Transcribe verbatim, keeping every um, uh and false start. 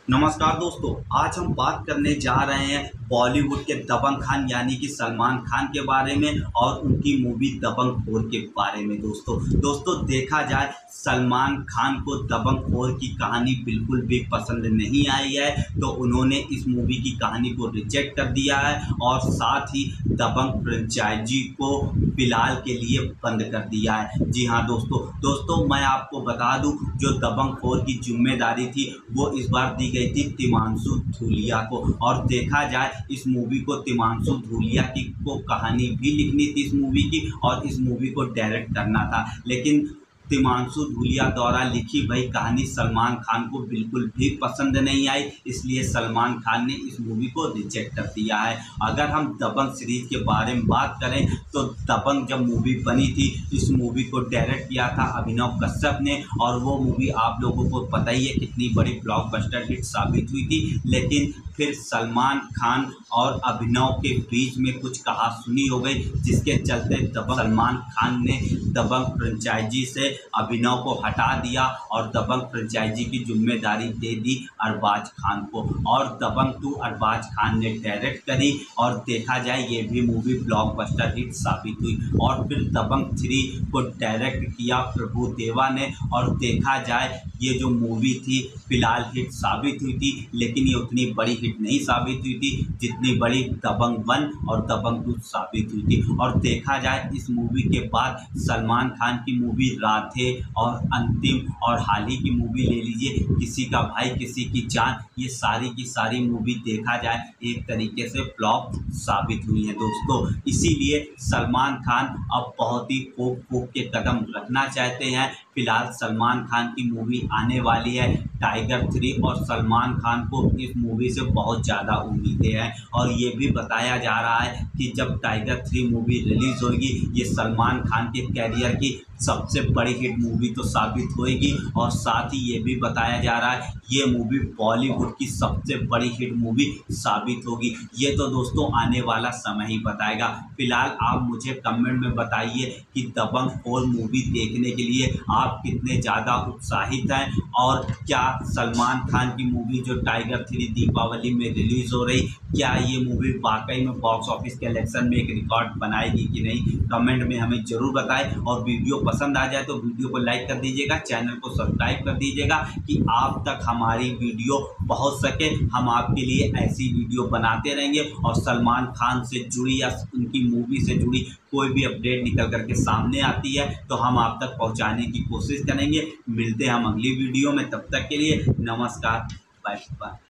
नमस्कार दोस्तों, आज हम बात करने जा रहे हैं बॉलीवुड के दबंग खान यानी कि सलमान खान के बारे में और उनकी मूवी दबंग फोर के बारे में। दोस्तों दोस्तों देखा जाए सलमान खान को दबंग फोर की कहानी बिल्कुल भी पसंद नहीं आई है, तो उन्होंने इस मूवी की कहानी को रिजेक्ट कर दिया है और साथ ही दबंग फ्रेंचाइजी को फिलहाल के लिए बंद कर दिया है। जी हाँ दोस्तों दोस्तों मैं आपको बता दूं, जो दबंग फोर की जिम्मेदारी थी वो इस बार दी गई थी तिमांशु धूलिया को। और देखा जाए इस मूवी को तिमांशु धूलिया की को कहानी भी लिखनी थी इस मूवी की, और इस मूवी को डायरेक्ट करना था, लेकिन तिमांशु धूलिया द्वारा लिखी वही कहानी सलमान खान को बिल्कुल भी पसंद नहीं आई, इसलिए सलमान खान ने इस मूवी को रिजेक्ट कर दिया है। अगर हम दबंग सीरीज के बारे में बात करें तो दबंग जब मूवी बनी थी, इस मूवी को डायरेक्ट किया था अभिनव कश्यप ने, और वो मूवी आप लोगों को पता ही है कितनी बड़ी ब्लॉकबस्टर हिट साबित हुई थी। लेकिन फिर सलमान खान और अभिनव के बीच में कुछ कहा सुनी हो गई, जिसके चलते दबंग सलमान खान ने दबंग फ्रेंचाइजी से अभिनव को हटा दिया और दबंग फ्रेंचाइजी की जिम्मेदारी दे दी अरबाज खान को, और दबंग टू अरबाज खान ने डायरेक्ट करी। और देखा जाए ये भी मूवी ब्लॉकबस्टर हिट साबित हुई। और फिर दबंग थ्री को डायरेक्ट किया प्रभु देवा ने, और देखा जाए ये जो मूवी थी फिलहाल हिट साबित हुई थी, लेकिन ये उतनी बड़ी हिट नहीं साबित हुई थी जितनी बड़ी दबंग वन और दबंग टू साबित हुई थी। और देखा जाए इस मूवी के बाद सलमान खान की मूवी राधे और अंतिम और हाल ही की मूवी ले लीजिए किसी का भाई किसी की जान, ये सारी की सारी मूवी देखा जाए एक तरीके से फ्लॉप साबित हुई है दोस्तों। इसीलिए सलमान खान अब बहुत ही फूक फूक के कदम रखना चाहते हैं। फिलहाल सलमान खान की मूवी आने वाली है टाइगर थ्री, और सलमान खान को इस मूवी से बहुत ज़्यादा उम्मीदें हैं। और ये भी बताया जा रहा है कि जब टाइगर थ्री मूवी रिलीज़ होगी ये सलमान खान के कैरियर की सबसे बड़ी हिट मूवी तो साबित होएगी, और साथ ही ये भी बताया जा रहा है ये मूवी बॉलीवुड की सबसे बड़ी हिट मूवी साबित होगी। ये तो दोस्तों आने वाला समय ही बताएगा। फिलहाल आप मुझे कमेंट में बताइए कि दबंग फोर मूवी देखने के लिए आप कितने ज़्यादा उत्साहित हैं, और क्या सलमान खान की मूवी जो टाइगर थ्री दीपावली में रिलीज़ हो रही, क्या ये मूवी वाकई में बॉक्स ऑफिस कलेक्शन में एक रिकॉर्ड बनाएगी कि नहीं, कमेंट में हमें ज़रूर बताएं। और वीडियो पसंद आ जाए तो वीडियो को लाइक कर दीजिएगा, चैनल को सब्सक्राइब कर दीजिएगा कि आप तक हमारी वीडियो पहुंच सके। हम आपके लिए ऐसी वीडियो बनाते रहेंगे, और सलमान खान से जुड़ी या उनकी मूवी से जुड़ी कोई भी अपडेट निकल करके सामने आती है तो हम आप तक पहुंचाने की कोशिश करेंगे। मिलते हैं हम अगली वीडियो में, तब तक के लिए नमस्कार, बाय बाय।